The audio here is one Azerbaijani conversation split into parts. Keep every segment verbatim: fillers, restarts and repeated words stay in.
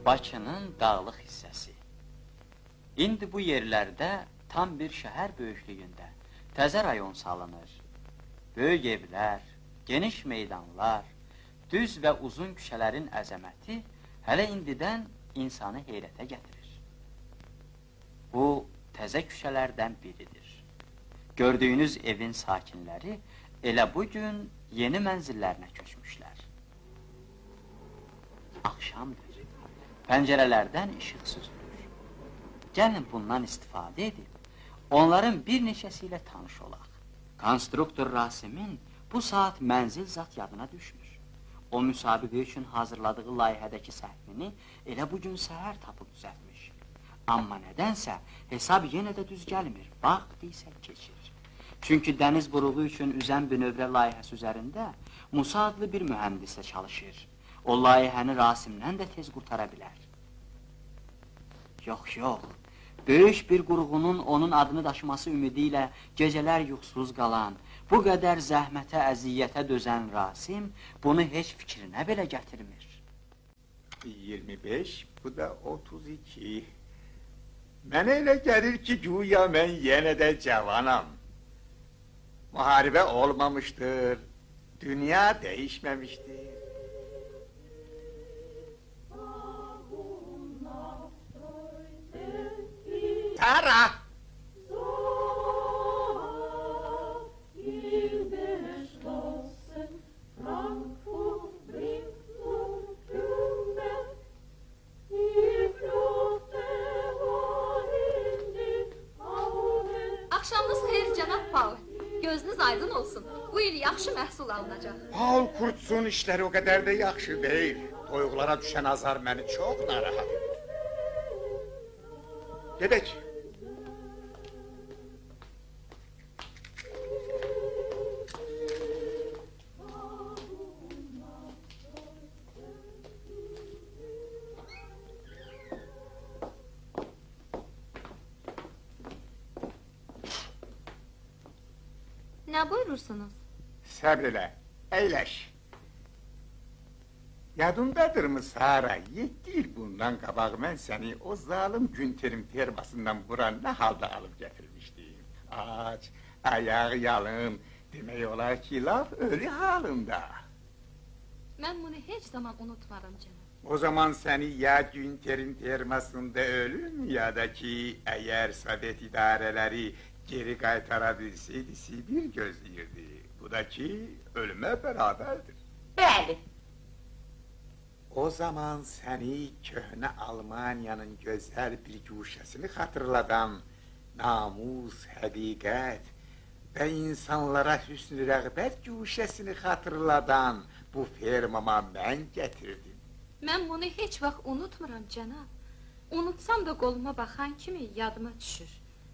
Bakının dağlıq hissəsi. İndi bu yerlərdə tam bir şəhər böyüklüyündə təzə rayon salınır. Böyük evlər, geniş meydanlar, düz və uzun küçələrin əzəməti hələ indidən insanı heyrətə gətirir. Bu, təzə küçələrdən biridir. Gördüyünüz evin sakinləri elə bugün yeni mənzillərinə köçmüşlər. Axşamdır. Pəncərələrdən işıq süzülür. Gəlin bundan istifadə edib, onların bir neçəsi ilə tanış olaq. Konstruktor Rasimin bu saat mənzil zat yadına düşmür. O müsabiqə üçün hazırladığı layihədəki səhvini elə bugün səhər tapıb düzəltmiş. Amma nədənsə hesab yenə də düz gəlmir, vaxt isə keçir. Çünki dəniz buruğu üçün üzən bünövrə layihəsi üzərində Musa adlı bir mühəndislə çalışır. O layihəni Rasimdən də tez qurtara bilər. Yox, yox, böyük bir qurğunun onun adını daşıması ümidi ilə gecələr yuxusuz qalan, bu qədər zəhmətə, əziyyətə dözən Rasim bunu heç fikrinə belə gətirmir. iyirmi beş, bu da otuz iki. Mənə elə gəlir ki, güya mən yenə də cavanam. Müharibə olmamışdır, dünya dəyişməmişdir. Tara! Axşamınız xeyir, cənab Paul. Gözünüz aydın olsun. Bu il yaxşı məhsul alınacaq. Paul Kurtzun işləri o qədər də yaxşı deyil. Toyuqlara düşən azar məni çox narahat edir. Gedək. Nə buyurursunuz? Səbr elə, əyləş. Yadındadır mı Sara, yeddi il bundan qabaq mən səni o zalim Günterin fermasından bura nə halda alıb gətirmişdim. Aç, ayağı yalın, demək olar ki, laf ölü halında. Mən bunu heç zaman unutmaram canım. O zaman səni ya Günterin fermasında ölüm, ya da ki, əgər Sovet idarələri geri qaytara bilseydi, Sibir gözləyirdi. Bu da ki, ölümə bərabərdir. Bəli. O zaman səni köhnə Almaniyanın gözəl bir güşəsini xatırladan, namus, həqiqət və insanlara hüsn-i rəğbət güşəsini xatırladan bu fermama mən gətirdim. Mən bunu heç vaxt unutmuram, cənab. Unutsam da qoluma baxan kimi yadıma düşür.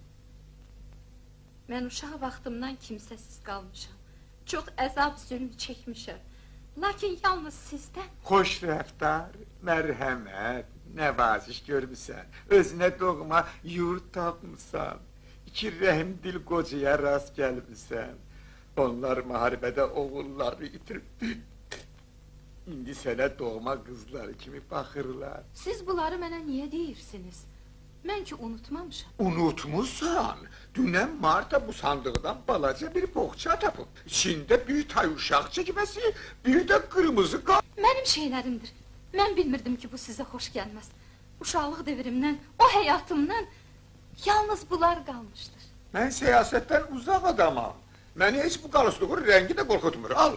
Mən uşaq vaxtımdan kimsəsiz qalmışam. Çox əzab zülm çəkmişəm. Lakin yalnız sizdən... Xoş rəftar, mərhəmət, nəvaziş görmüsən. Özünə doğma yurt tapmışsan. İki rəhmdil qocaya rast gəlmişsən. Onlar müharibədə oğulları itirib. İndi sənə doğma qızları kimi baxırlar. Siz bunları mənə niyə deyirsiniz? Mən ki unutmamışam. Unutmuşsan. Dünən Marta bu sandıqdan balaca bir boğça tapıb. İçində bir tay uşaq çəkməsi, bir də qırmızı qal... Mənim şeylərimdir. Mən bilmirdim ki, bu sizə xoş gəlməz. Uşaqlıq devrimdən, o həyatımdan yalnız bunlar qalmışdır. Mən siyasətdən uzaq adamam. Məni heç bu qalıslığın rəngi də qorxutmur. Al.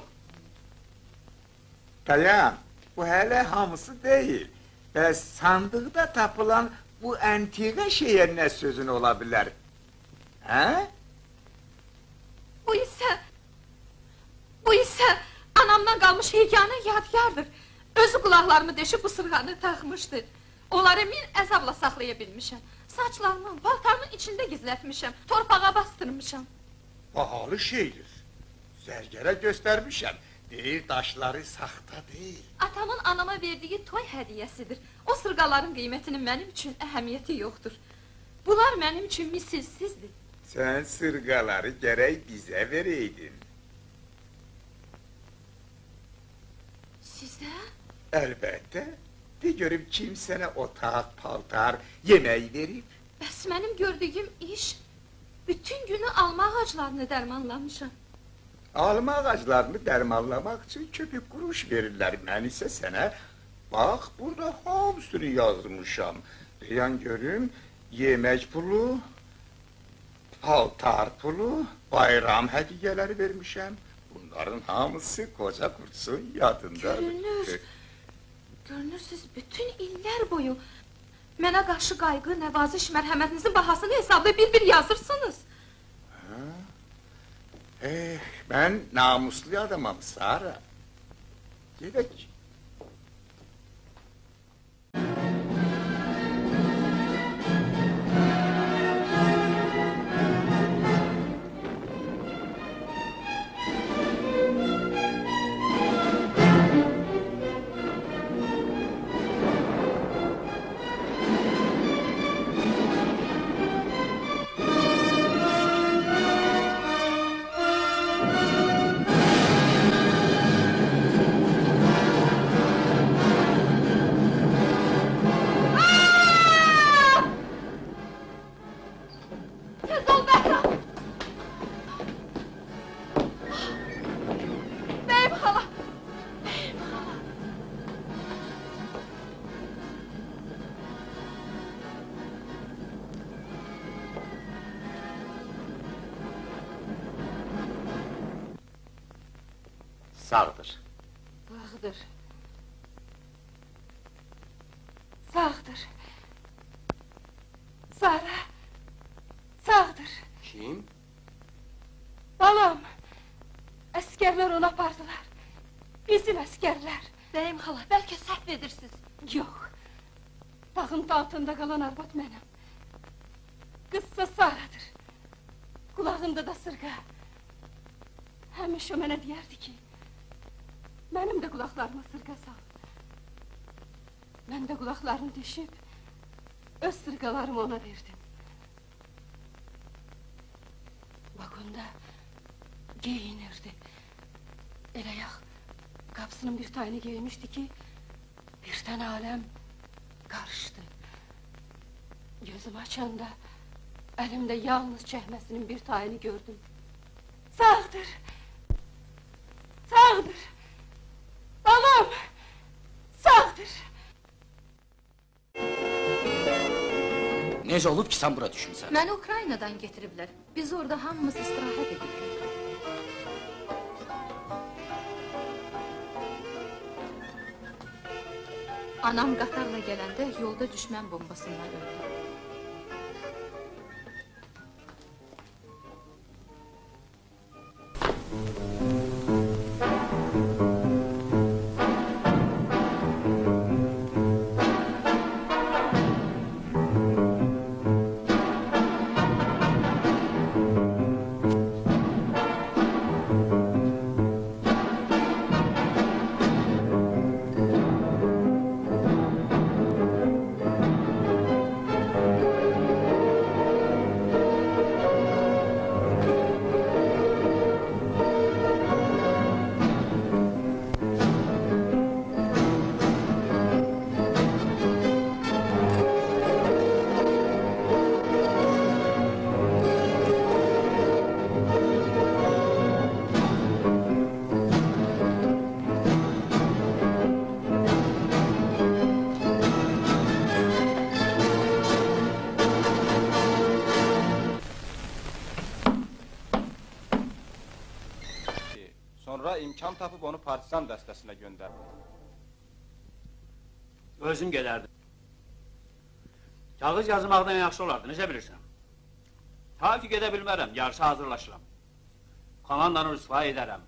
Dayan, bu hələ hamısı deyil. Bəs sandıqda tapılan bu antiqə şeyə nə sözün ola bilər? Hə? Bu isə... Bu isə anamdan qalmış yeganə yadgardır. Özü qulaqlarımı deşib bu sırğanı taxmışdır. Onları min əzabla saxlaya bilmişəm. Saçlarımın, paltarımın içində gizlətmişəm. Torpağa bastırmışam. Bahalı şeydir. Zərgərə göstərmişəm. Deyir, daşları saxta deyil. Atamın anama verdiyi toy hədiyəsidir. O sırğaların qiymətinin mənim üçün əhəmiyyəti yoxdur. Bunlar mənim üçün misilsizdir. Sən sırğaları gərək bizə verəydin. Sizə? Əlbəttə. De görüm kim sana otak, paltar, yemeği verip? Bəs mənim gördüyüm iş, bütün günü alma ağaclarını dərmanlamışam. Alma ağaclarını dermanlamak için köpük kuruş verirler. Ben ise sana, bak burada hamsını yazmışam. Diyan görüm, yemek pulu, paltar pulu, bayram hediyeleri vermişem. Bunların hamısı koca kurtsun yadında. Görünür, görünür siz bütün iller boyu mənə qarşı qayğı, nəvaziş, mərhəmətinizin bahasını hesablayıb bir-bir yazırsınız. Ha? Eh, ben namuslu adamım Sara. Gedek. Tez ol Bəhram! Bəyim xala! Bəyim xala! Sağdır. Sağdır. Sağdır. Sara. Sağdır. Kim? Balam. Əsgərlər onu apardılar. Bizim əsgərlər. Bəyim xala, bəlkə səhv edirsiniz. Yox. Dağın altında qalan arvad mənəm. Qızsa Saradır. Qulağında da sırğa. Həmişə mənə deyərdi ki, mənim də qulaqlarıma sırğa sal. Mən də qulaqlarını deşib, öz sırğalarımı ona verdim. Vagonda giyinirdi. Elə yax, qapısının bir tayını giymişdi ki, birdən aləm qarışdı. Gözüm açanda, əlimdə yalnız çəkməsinin bir tayını gördüm. Sağdır! Sağdır! Balam! Sağdır! Necə olub ki, sən bura düşmüsən? Məni Ukraynadan getiriblər. Biz orada hamımız istirahət edirik. Anam qatarla gələndə yolda düşmən bombasından öldü. Sonra imkan tapıb onu partisan dəstəsinə göndərdi. Özüm gedərdim. Kağız yazmaqdan yaxşı olardı, necə bilirsən? Ta ki gedə bilmərəm, yarısı hazırlaşıram. Komandanı rüsva edərəm.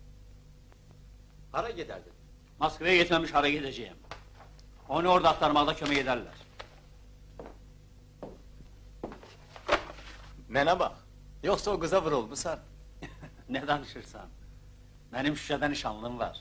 Hara gedərdin? Moskvaya getməmiş hara gedəcəyim. Onu orada axtarmaqda kömək edərlər. Mənə bax, yoxsa o qıza vurulmusan? Ne danışırsan? Mənim Şuşada nişanlım var.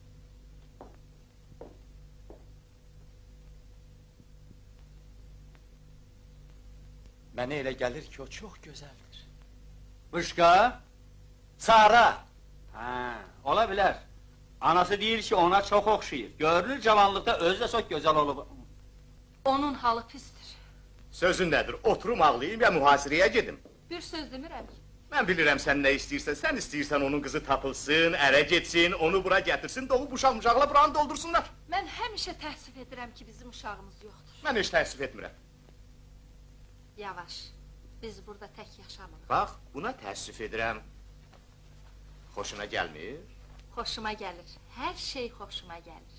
Mənə elə gəlir ki, o çox gözəldir. Bışqa? Sara! Hə, ola bilər. Anası deyir ki, ona çox oxşayır. Görünür, cavanlıqda özü də çox gözəl olub. Onun halı pistir. Sözün nədir? Oturum ağlayayım ya mühasirəyə gedim. Bir söz demirəm. Mən bilirəm sən nə istəyirsən, sən istəyirsən onun qızı tapılsın, ərə getsin, onu bura gətirsin, doğub uşaq-muşaqla buranı doldursunlar. Mən həmişə təəssüf edirəm ki, bizim uşağımız yoxdur. Mən heç təəssüf etmirəm. Yavaş, biz burada tək yaşamırıq. Bax, buna təəssüf edirəm. Xoşuna gəlmir? Xoşuma gəlir, hər şey xoşuma gəlir.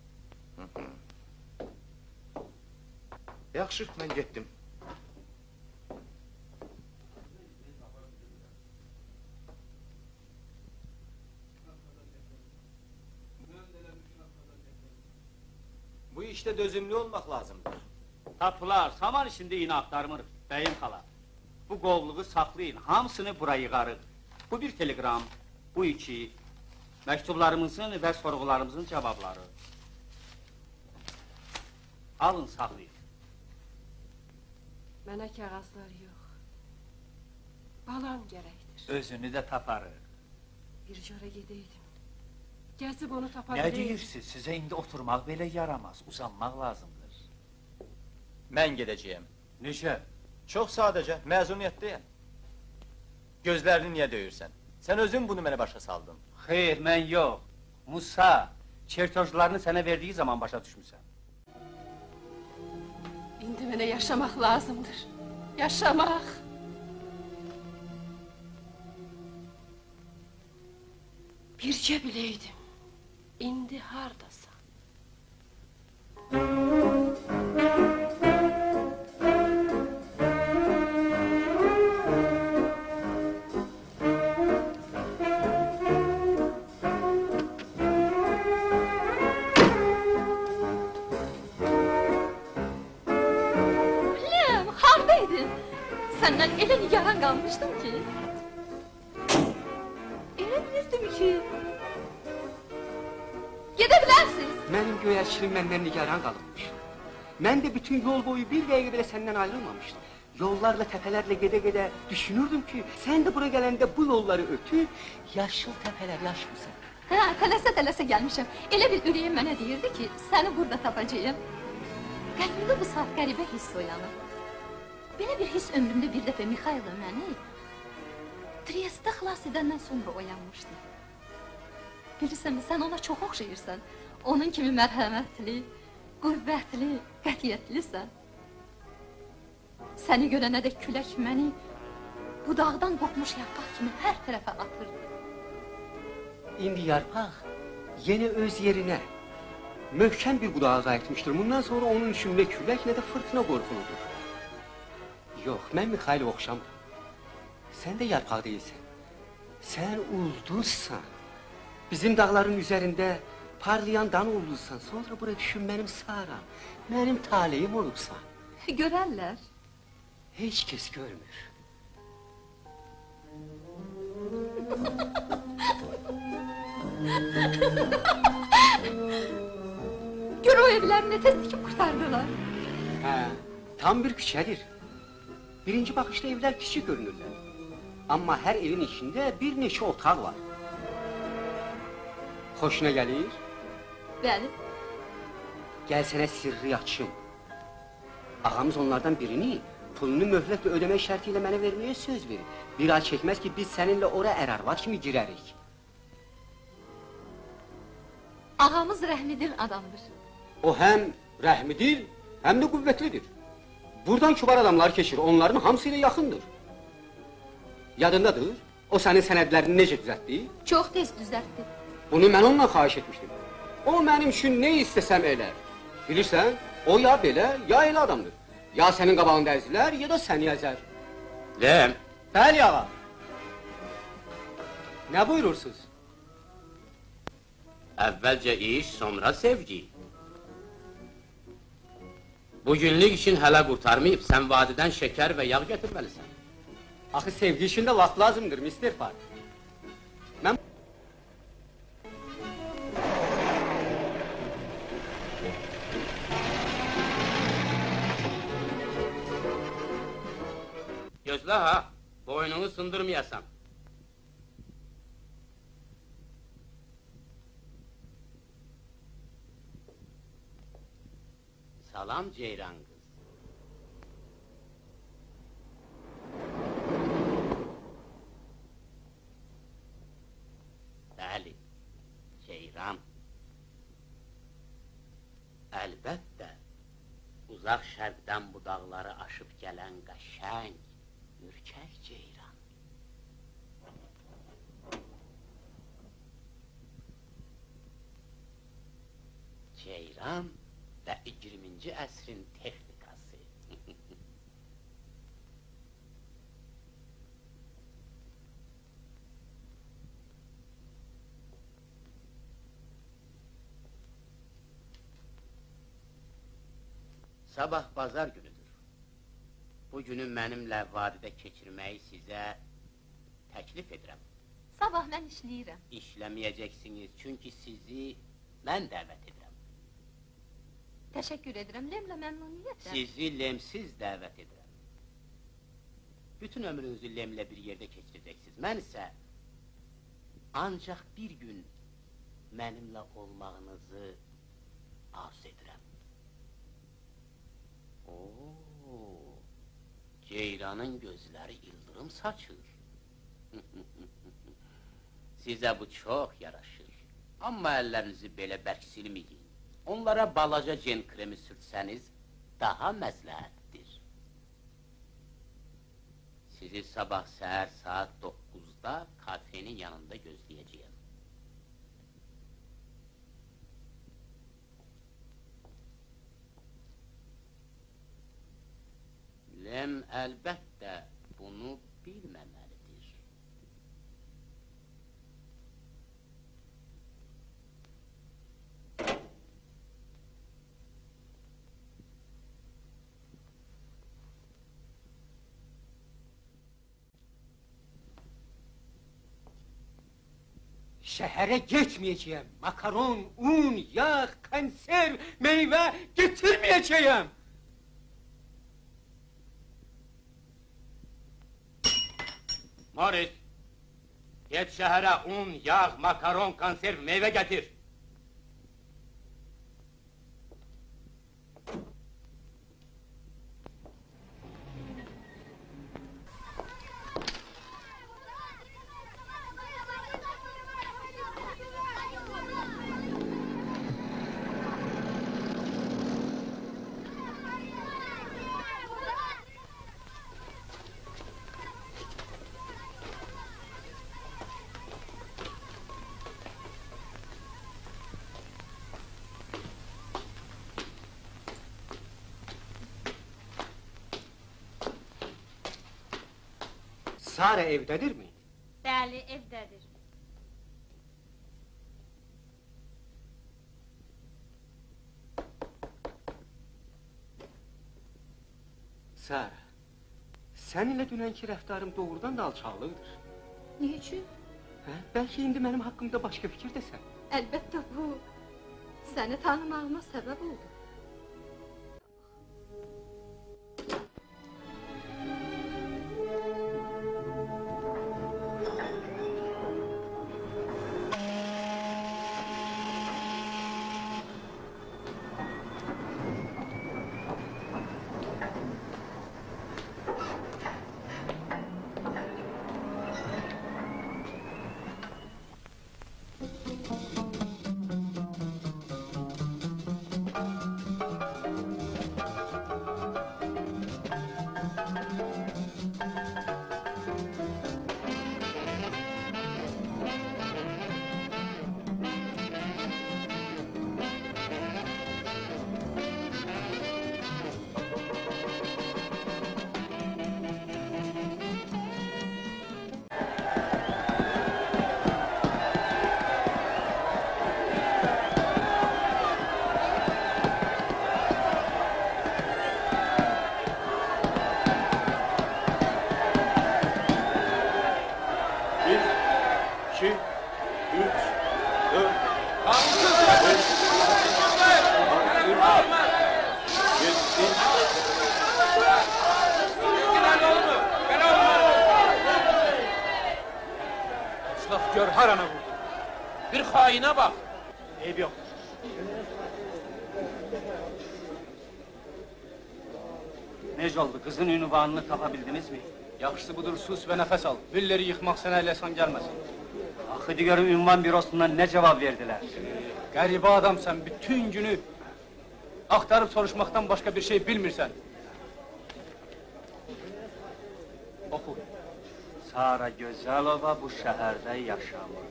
Yaxşı, mən getdim. Bu işte dözümlü olmak lazımdır. Tapılar, saman içində iğne axtarmırıq, bəyim xala. Bu qovluğu saxlayın, hamısını bura yığarıq. Bu bir telegram, bu iki, məktublarımızın və sorğularımızın cavabları. Alın, saxlayın. Mənə kağızlar yox. Balam gərəkdir. Özünü də taparıq. Bir görə gedəydim. Gəzib onu tapa Nə biləydim. deyirsiniz? Sizə indi oturmaq belə yaramaz, uzanmaq lazımdır. Mən gedəcəyəm. Necə? Çox sadəcə, məzuniyyətdəyəm. Gözlərini niyə döyürsən? Sən özün bunu mənə başa saldın. Xeyr, mən yox. Musa, çertojlarını sənə verdiyi zaman başa düşmüsən. İndi mənə yaşamaq lazımdır. Yaşamaq. Bircə biləydim. İndi hardasan? Lem, hardaydın? Səndən elə nigaran qalmışdım ki. Elə bilirdim ki. Gedə bilərsiniz. Mənim göyərçilim məndən nigaran qalınmış. Mən də bütün yol boyu bir dəqiqə belə səndən ayrılmamışdım. Yollarla, təpələrlə gedə-gedə düşünürdüm ki, sən də bura gələndə bu yolları ötüb, yaşıl təpələri aşmısan. Hə, tələsə-tələsə gəlmişəm. Elə bir ürəyim mənə deyirdi ki, səni burada tapacağım. Qəlbimdə bu saat qəribə hiss oyanır. Belə bir hiss ömrümdə bir dəfə Mixaylo məni Triestdə xilas edəndən sonra oyanmışdı. Bilirsənmi, sən ona çox oxşayırsan. Onun kimi mərhəmətli, qüvvətli, qətiyyətlisən. Səni görənə də külək məni budaqdan qopmuş yarpaq kimi hər tərəfə atırdı. İndi yarpaq yenə öz yerinə, möhkəm bir budağa qayıtmışdır. Bundan sonra onun üçün nə külək, nə də fırtına qorxuludur. Yox, mən Mixaylo oxşamam. Sən də yarpaq deyilsən. Sən ulduzsan. Bizim dağların üzərində parlayan dan ulduzsan. Sonra bura düşün, mənim Saram, mənim taleyim olubsan. Görərlər. Heç kəs görmür. Gör o evləri nə tez dikib qurtardılar. Hə, tam bir küçədir. Birinci baxışda evlər kiçik görünürlər. Amma hər evin içində bir neçə otaq var. Xoşuna gəlir? Bəli. Gəl sənə sirri açım. Ağamız onlardan birini pulunu möhlətlə ödəmək şərti ilə mənə verməyə söz verir. Bir ay çəkməz ki, biz səninlə ora ər-arvad kimi girərik. Ağamız rəhmidil adamdır. O həm rəhmidir, həm də qüvvətlidir. Buradan kübar adamlar keçir, onların hamısı ilə yaxındır. Yadındadır, o sənin sənədlərini necə düzəltdi? Çox tez düzəltdi. Bunu mən ondan xahiş etmişdim. O mənim üçün nə istəsəm elər. Bilirsən, o ya belə, ya elə adamdır. Ya sənin qabağında əzilər, ya da səni əzər. Lem, Bəli, ağa. Nə buyurursunuz? Əvvəlcə iş, sonra sevgi. Bugünlük işin hələ qurtarmayıb, sən vadidən şəkər və yağ gətirməlisən. Axı sevgi işində vaxt lazımdır, mister Park. Mən... Gözlə ha, boynunu sındırmayasan. Salam Ceyran qız. Bəli, Ceyran. Əlbəttə, uzaq şərqdən bu dağları aşıb gələn qəşəng, ürkək Ceyran. Ceyran və iyirminci əsrin texnikası. Sabah bazar günüdür. Bu günü mənimlə vadidə keçirməyi sizə təklif edirəm. Sabah mən işləyirəm. İşləməyəcəksiniz, çünki sizi mən dəvət edirəm. Təşəkkür edirəm, Lemlə məmnuniyyətlə. Sizi lemsiz dəvət edirəm. Bütün ömrünüzü Lemlə bir yerdə keçirəcəksiniz. Mən isə ancaq bir gün mənimlə olmağınızı arzu edirəm. Oo, Ceyranın gözləri ildırım saçır. Sizə bu çox yaraşır. Amma əllərinizi belə bərk silməyin. Onlara balaca gen kremi sürtsəniz daha məsləhətdir. Sizi sabah səhər saat doqquzda kafenin yanında gözləyəcəyəm. Lem əlbəttə bunu bilməməlidir. Şəhərə getməyəcəyəm. Makaron, un, yağ, konserv, meyvə getirməyəcəyəm. Morris, get şəhərə un, yağ, makaron, konserv, meyvə gətir. Sara evdədirmi? Bəli, evdədir. Sara, səninlə dünənki rəftarım doğrudan da alçaqlıqdır. Niçin? Hə? Bəlkə indi mənim haqqımda başqa fikirdəsən. Əlbəttə bu, səni tanımağıma səbəb oldu. Gör harana vurdu. Bir haine bak. Eyb yok. Necə oldu, qızın ünvanını tapa bildinizmi? Yaxşısı budur, sus və nəfəs al. Villeri yıxmaq sənə elə san gəlməsin. Axı digər ünvan bürosundan nə cavab verdilər? Qəribə adamsan, bütün günü axtarıb soruşmaqdan başqa bir şey bilmirsən. Oxu. Sara Gözəlova bu şəhərdə yaşamır.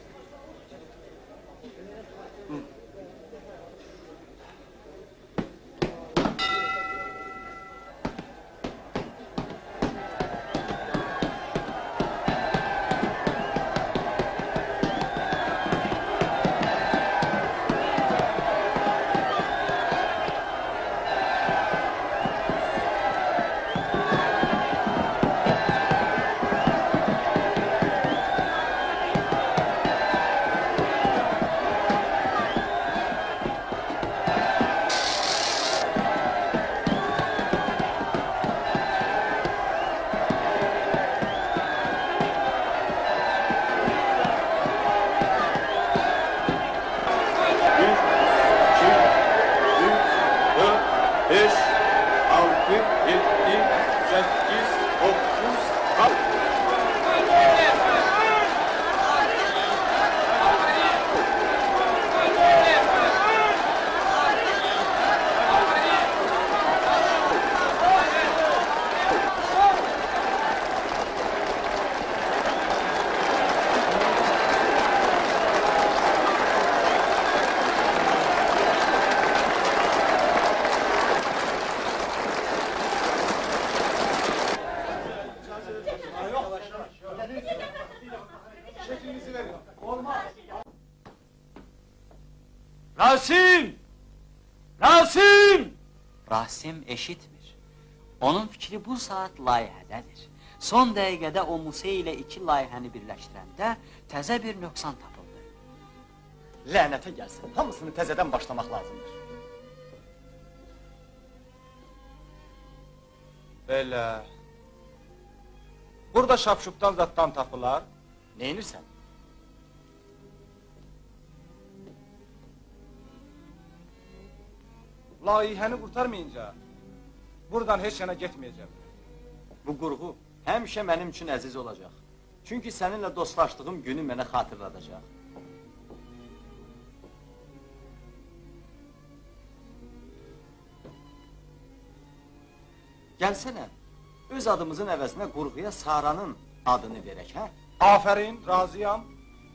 Rasim! Rasim! Rasim eşitmir. Onun fikri bu saat layihədədir. Son dəqiqədə o Musa ilə iki layihəni birləşdirəndə təzə bir nöqsan tapıldı. Lənətə gəlsin, hamısını təzədən başlamaq lazımdır. Belə... Burada şapşupdan zaddan tapılar. Neynirsən? Layihəni qurtarmayınca buradan heç yana getməyəcəm. Bu qurğu həmişə mənim üçün əziz olacaq. Çünki səninlə dostlaşdığım günü mənə xatırladacaq. Gəlsənə, öz adımızın əvəzinə qurğuya Saranın adını verək, hə? Afərin, razıyam.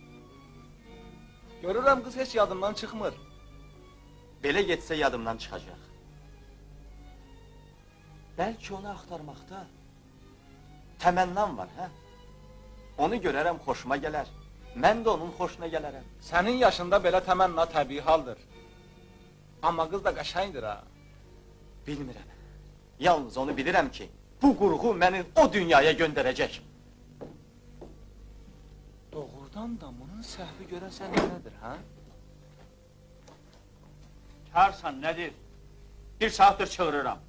Görürəm, qız heç yadımdan çıxmır. Belə getsə yadımdan çıxacaq. Bəlkə onu axtarmaqda təmənnam var, hə? Onu görərəm, xoşuma gələr. Mən də onun xoşuna gələrəm. Sənin yaşında belə təmənna təbii haldır. Amma qız da qəşəngdir, ha? Bilmirəm. Yalnız onu bilirəm ki, bu qurğu məni o dünyaya göndərəcək. Doğrudan da bunun səhvi görəsən nədir, ha? Karsan, nədir? Bir saatdır çığırıram.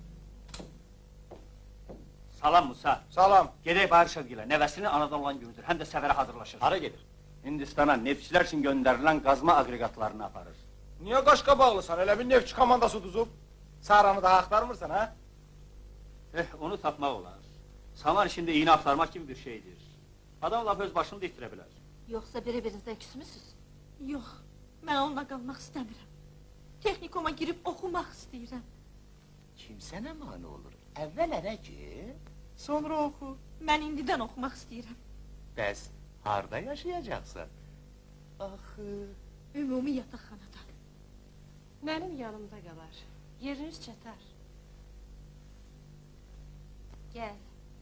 Salam Musa. Salam. Gedək Bahir Şevgilə, nəvəsinin anadan olan günüdür, həm də səfərə hazırlaşır. Hara gedir? Hindistana neftçilər üçün göndərilən qazma aqreqatlarını aparır. Niyə qaşqa bağlısan? Elə bir neftçi komandası uduzub. Saranı daha axtarmırsan, ha? Eh, onu tapmaq olar. Saman işində iğnə axtarmaq kimi bir şeydir. Adam laf öz başını da itirə bilər. Yoxsa bir-birinizdən küsmüsünüz? Yox, mən onunla qalmaq istəmirəm. Texnikoma girib oxumaq istəyirəm. Kimsə nə mani olur? Əvvəl ərə gir, sonra oxu. Mən indidən oxumaq istəyirəm. Bəs harda yaşayacaqsan? Axı... Ümumi yataqxanada. Mənim yanımda qalar. Yeriniz çatar. Gəl.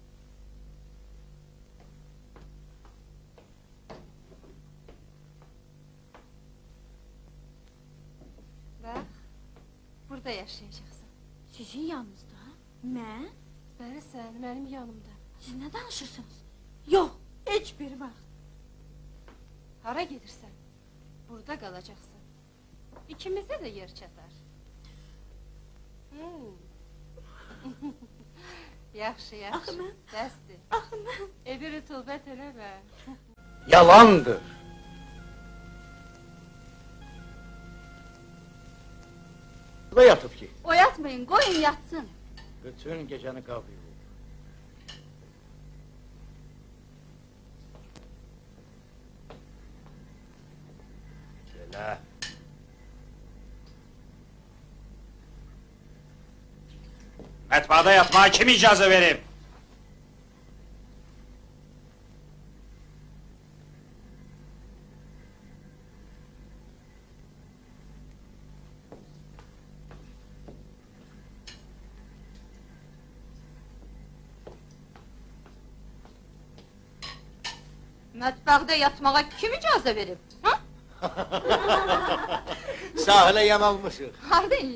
Bax, burada yaşayacaqsan. Sizin yanınızda? Mən? Bəli, sən mənim yanımda. Siz nə danışırsınız? Yox, heç bir vaxt. Hara gedirsən? Burada qalacaqsan. İkimizə də yer çatar. Hmm. Yaxşı, yaxşı. Axı mən... Dəsdir. Axı mən... Evi rütubət eləmə. Yalandır. Burada yatıb ki. Oyatmayın, qoyun yatsın. Bütün geceni kapıyor. Gele. Metbaada yatmaya kim icazə verib? Mətbəxdə yatmağa kim icazə verib? Ha? Sahilə yanalmışıq. Hardayıq?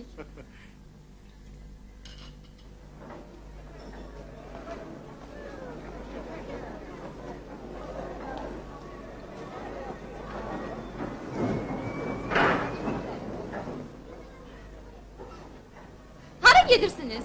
Hara gedirsiniz?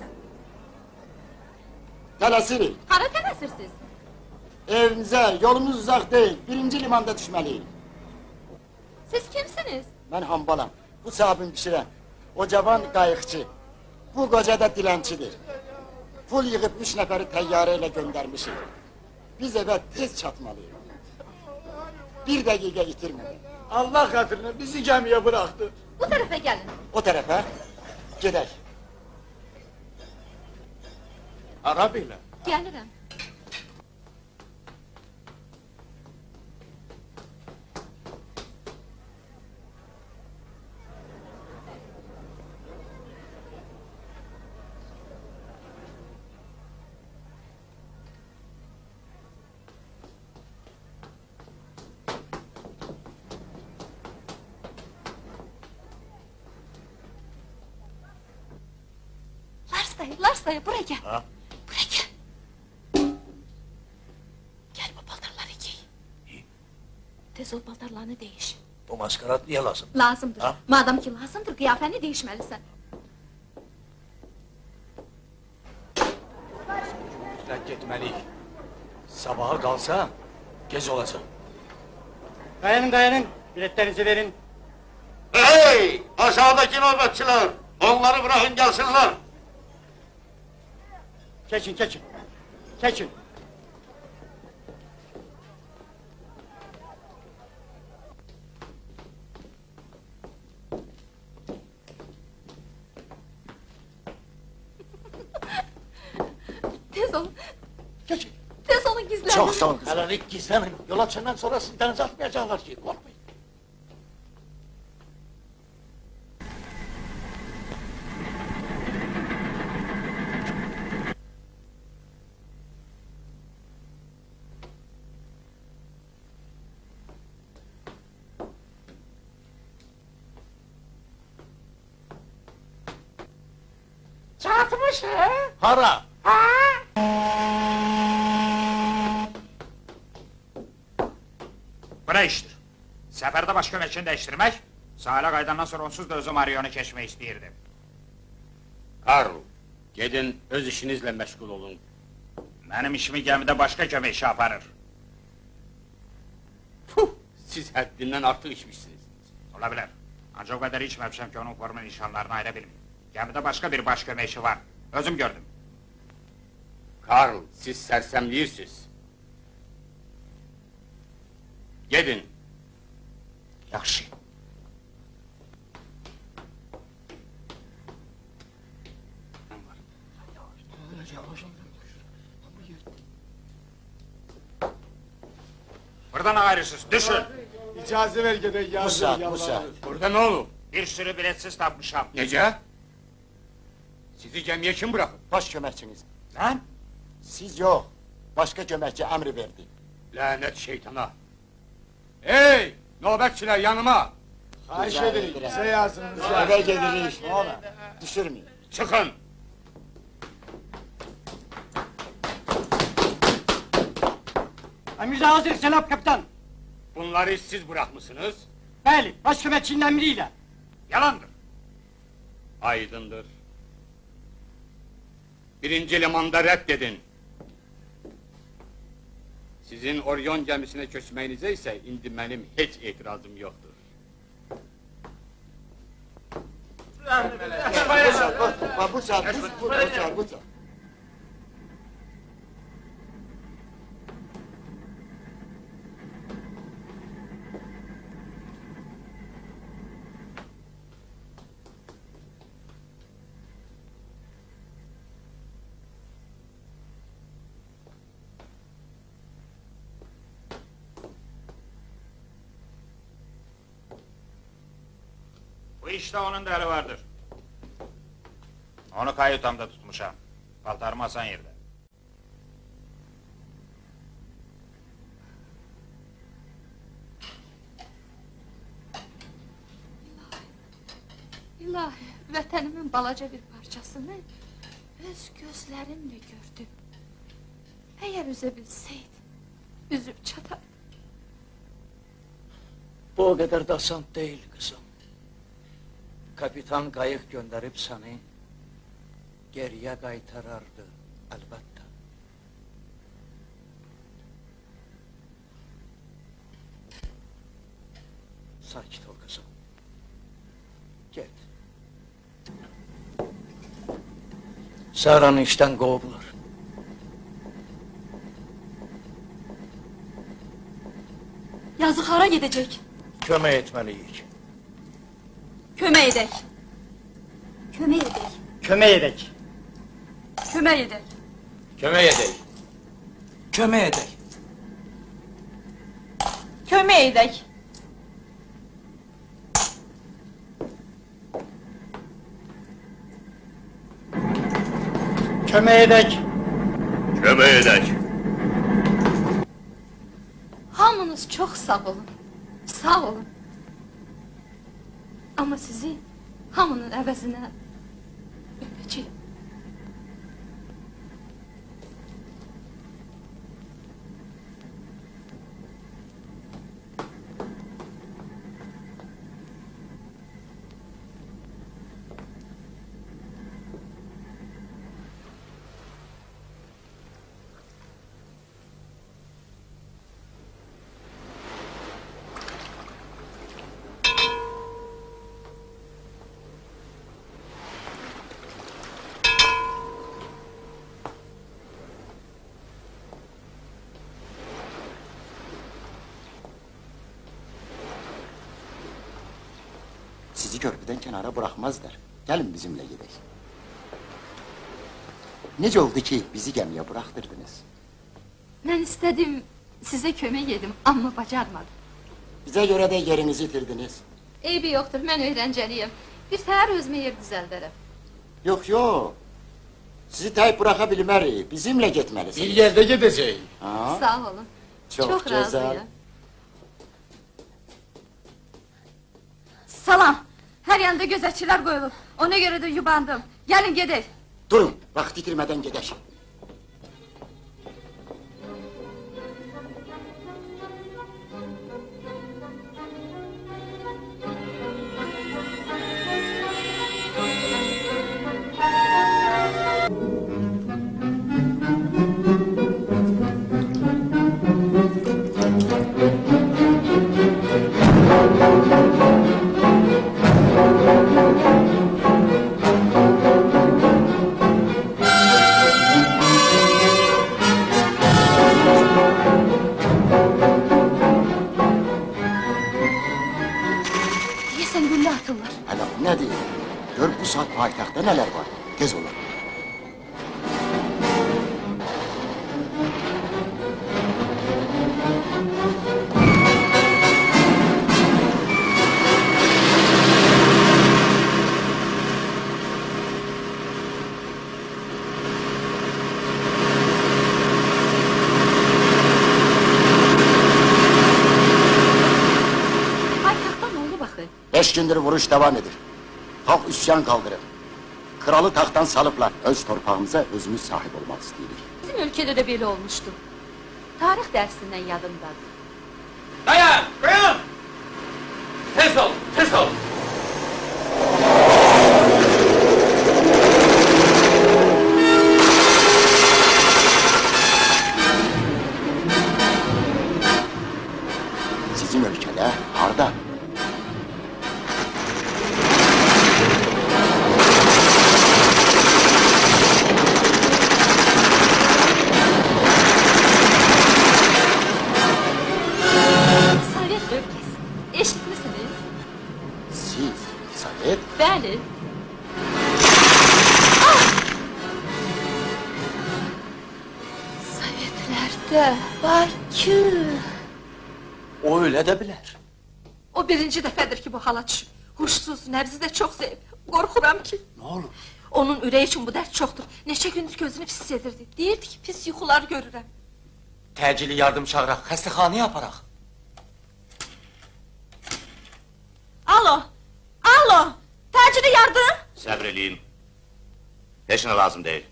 Tələsirik. Hara tələsirsiniz? Evimizə, yolumuz uzaq deyil. Birinci limanda düşməliyik. Siz kimsiniz? Mən hambalam. Bu sabun pişirəm. O cavan qayıqçı. Bu qoca da dilənçidir. Pul yığıb üç nəfəri təyyarə ilə göndərmişik. Biz evə tez çatmalıyıq. Bir dəqiqə itirmədik. Allah xatirinə bizi gəmiyə bıraxdı. Bu tərəfə gəlin. O tərəfə gedək. Arab ilə. Gəlirəm. Lars dayı, Lars dayı, buraya gel. Ha? Buraya gel. Gel bu paltarları giy. Tez ol paltarlarını değiş. Bu maskarat niyə lazım? Lazımdır. Ha? Madem ki lazımdır, qiyafəni değişməlisən. Mütləq getməliyik. Sabaha qalsa, gec olacaq. Dayanın dayanın, biletlerinizi verin. Hey! Aşağıdaki nöbetçiler! Onları bırakın gelsinler! Keçin, keçin. Keçin. Tez ol. Keçin. Tez olun gizlenin. Çok sağ olun. Hələlik gizlənin. Yola çıxandan sonra sizdən atmayacaqlar ki, qorxmayın. Çatmış he? Hara? Ha? Bu ne iştir? Seferde baş köməkçini değiştirmek, sahile qaydandan sonra onsuz da özüm Ariyonu keçmək istəyirdim. Karl, gedin öz işinizle məşğul olun. Mənim işimi gəmidə başqa köməkçi aparır. Puh, siz həddindən artıq içmişsiniz. Ola bilər. Ancaq o qədər içməmişəm ki, onun formu nişanlarını ayıra bilməyim. Gəmidə başqa bir baş köməkçi var. Özüm gördüm. Karl, siz sərsəmləyirsiniz. Gedin. Yaxşı. Buradan ayrısız, düşün. İcazə ver gedək yazır. Bu saat, bu saat. Burada ne olur? Bir sürü biletsiz tapmışam. Necə? Sizi gəmiyə kim bırakır? Baş köməkçiniz. Lan? Siz yox. Başqa köməkçi əmri verdi. Lənət şeytana. Hey, nöbətçilər yanıma. Xahiş edirik, bizə yazınız. Evə gedirik. Düşürməyin. Çıxın. Emir hazır, Cenab Kapitan. Bunları siz bırakmışsınız. Bəli, baş köməkçinin emriyle. Yalandır. Aydındır. Birinci limanda reddedin. Sizin Orion gəmisinə köçməyinizə isə indi mənim heç etirazım yoxdur. Bu saat, bu saat, bu saat, bu saat. işte onun da eli vardır. Onu kayutamda tutmuşam. Paltarım asan yerde. İlahi, vətənimin balaca bir parçasını öz gözlərimlə gördüm. Əgər üzə bilsəydim, üzüb çatardım. Bu o kadar da asan değil kızım. Kapitan qayıq gönderip seni geriye qaytarardı elbette. Sakit ol kızım. Git. Saranı işten kovdular. Yazıq hara gedəcək? Kömək etməliyik. Kömək edək. Kömək edək. Kömək edək. Kömək edək. Kömək edək. Kömək edək. Kömək edək. Kömək edək. Kömək edək. Hamınız çox sağ olun. Sağ olun. Amma sizi hamının əvəzinə öpəcəyim. Sizi körpüden kenara bırakmazlar. Gelin bizimle gidelim. Nece oldu ki bizi gemiye bıraktırdınız? Mən istədim, sizə kömək edim, amma bacarmadım. Bize göre de yerinizi itirdiniz. Eybi yoxdur, mən öyrəncəliyim. Bir səhər özümə yer düzəldərəm. Yok yok. Sizi tayip bırakabilmeli. Bizimle gitmelisiniz. Bir yerde gideceğiz. Ha? Sağ olun. Çok, Çok güzel. razıyım. Salam. Her yanda gözətçilər qoyulub. Ona görə də yubandım. Gəlin gedək. Durun, vakit itirmeden gidelim. Deyəsən güllə atırlar. Hala ne diyeyim? Gör bu saat payitaxtda neler var. Tez olun. Paytaxtda nə oldu baxı? Beş gündür vuruş devam edir. Halk üsyan kaldırır. Kralı tahttan salıplar. Öz torpağımıza özümüz sahip olmak istedik. Bizim ölkədə də belə olmuşdu. Tarix dərsindən yadımdadır. Dayan! Dayan! Tez ol! Tez ol! Sizin ülkede harda? Sovet ölkəsi. Eşitmisiniz? Siz, Sovet? Bəli. Sovetlərdə var ki... O öyle de bilir. O birinci dəfədir ki, bu hala düşüb. Quşsuz, nəbzi də çox zəif. Qorxuram ki... Nə olur? Onun ürəyi üçün bu dərd çoxdur. Neçə gündür gözünü pis edirdi. Deyirdi ki, pis yuxular görürəm. Təcili yardım çağıraq, xəstəxanaya aparaq. Alo, alo, təcili yardım? Səbr eləyin. Heç nə lazım deyil.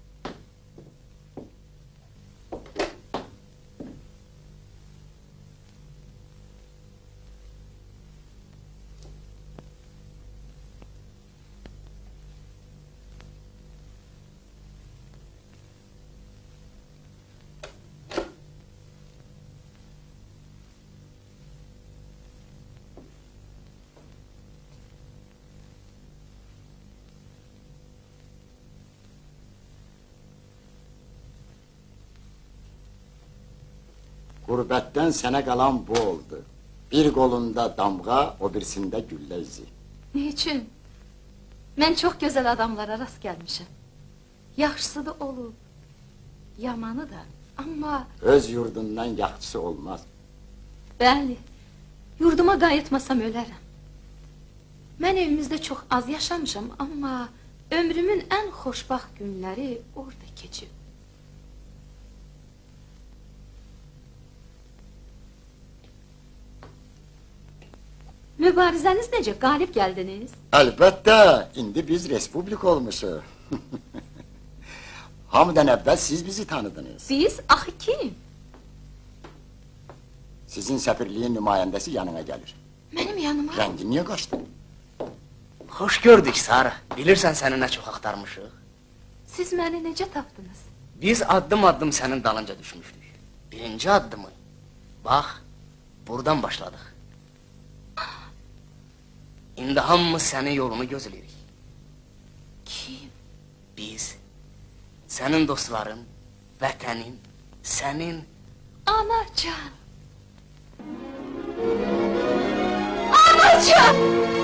Qurbətdən sənə qalan bu oldu. Bir qolunda damğa, o birisində güllə izi. Niçin? Mən çox gözəl adamlara rast gəlmişəm. Yaxşısı da olub, yamanı da, amma... Öz yurdundan yaxşısı olmaz. Bəli, yurduma qayıtmasam ölərəm. Mən evimizdə çox az yaşamışam, amma... Ömrümün ən xoşbaxt günləri orada keçib. Mübarizəniz necə? Qalib gəldiniz? Əlbəttə, indi biz respublik olmuşuq. Hamıdan əvvəl siz bizi tanıdınız. Biz? Axı kim? Sizin səfirliyin nümayəndəsi yanına gəlir. Mənim yanıma? Rəngi niyə qaçdı? Xoş gördük, Sara. Bilirsən səni nə çox axtarmışıq? Siz məni necə tapdınız? Biz addım-addım sənin dalınca düşmüşdük. Birinci addımı, bax, buradan başladıq. İndi hamımız sənin yolunu gözləyirik. Kim? Biz, sənin dostların, vətənin, sənin... Anacan! Anacan!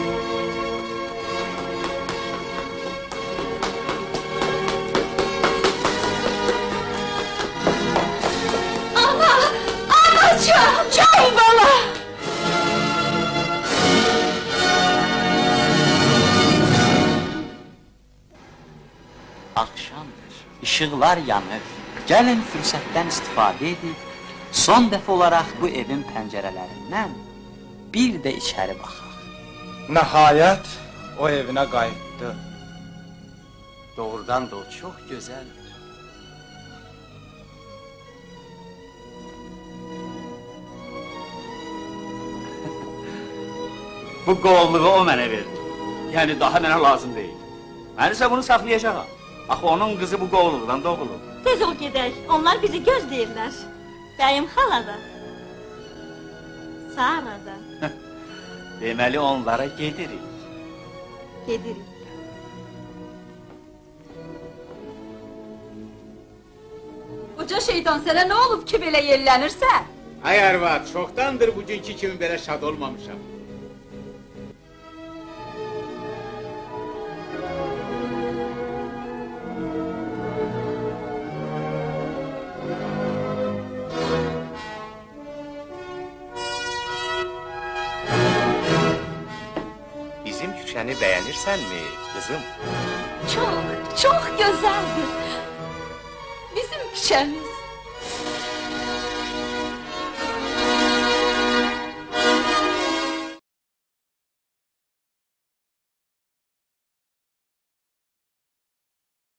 Ana! Anacan! Can bala! Akşamdır, ışıqlar yanır. Gəlin fürsətdən istifadə edib, son dəfə olaraq bu evin pəncərələrindən bir də içəri baxaq. Nəhayət, o evinə qayıtdı. Doğrudan da o çox gözəldir. Bu qovluğu o mənə verdi. Yəni daha mənə lazım deyil. Mən isə bunu saxlayacağam. Axı onun qızı bu qovluqdan doğulub. Tez ol gedək, onlar bizi gözləyirlər. Bəyim xala da. Sara da. Deməli onlara gedirik. Gedirik. Uca şeytan, sənə nə olub ki belə yerlənirsən? Ay arvad, çoxdandır bugünkü kimi belə şad olmamışam. Səni bəyənirsənmi, qızım? Çox, çox gözəldir. Bizim küçəmiz.